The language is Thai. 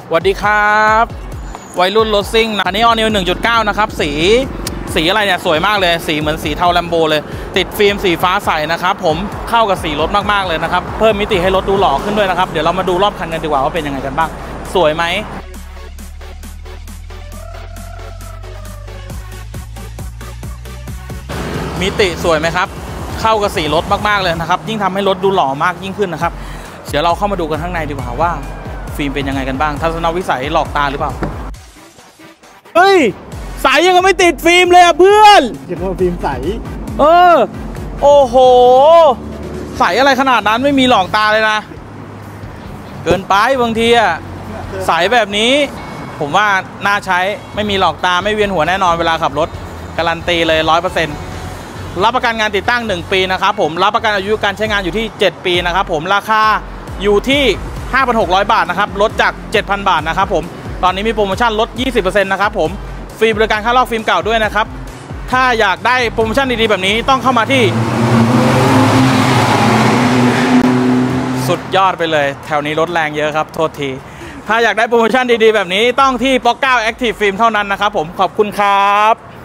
สวัสดีครับวัยรุ่นรถซิ่งอันนี้ออนิว 1.9 นะครับสีอะไรเนี่ยสวยมากเลยสีเหมือนสีเทาแลมโบเลยติดฟิล์มสีฟ้าใสนะครับผมเข้ากับสีรถมากๆเลยนะครับเพิ่มมิติให้รถดูหล่อขึ้นด้วยนะครับเดี๋ยวเรามาดูรอบคันกันดีกว่าว่าเป็นยังไงกันบ้างสวยไหมมิติสวยไหมครับเข้ากับสีรถมากๆเลยนะครับยิ่งทำให้รถดูหล่อมากยิ่งขึ้นนะครับเดี๋ยวเราเข้ามาดูกันข้างในดีกว่าว่าฟิล์มเป็นยังไงกันบ้างทัศนวิสัยหลอกตาหรือเปล่าเฮ้ยใสยังไม่ติดฟิล์มเลยอ่ะเพื่อนยังว่าฟิล์มใสโอ้โหใสอะไรขนาดนั้นไม่มีหลอกตาเลยนะเกินไปบางทีอ่ะใสแบบนี้ผมว่าน่าใช้ไม่มีหลอกตาไม่เวียนหัวแน่นอนเวลาขับรถการันตีเลย 100%รับประกันงานติดตั้ง1ปีนะครับผมรับประกันอายุการใช้งานอยู่ที่7ปีนะครับผมราคาอยู่ที่ 5,600 บาทนะครับลดจาก 7,000 บาทนะครับผมตอนนี้มีโปรโมชั่นลด 20% นะครับผมฟรีบริการค่าลอกฟิล์มเก่าด้วยนะครับถ้าอยากได้โปรโมชั่นดีๆแบบนี้ต้องเข้ามาที่สุดยอดไปเลยแถวนี้รถแรงเยอะครับโทษทีถ้าอยากได้โปรโมชั่นดีๆแบบนี้ต้องที่ป๊อก 9 Active Film เท่านั้นนะครับผมขอบคุณครับ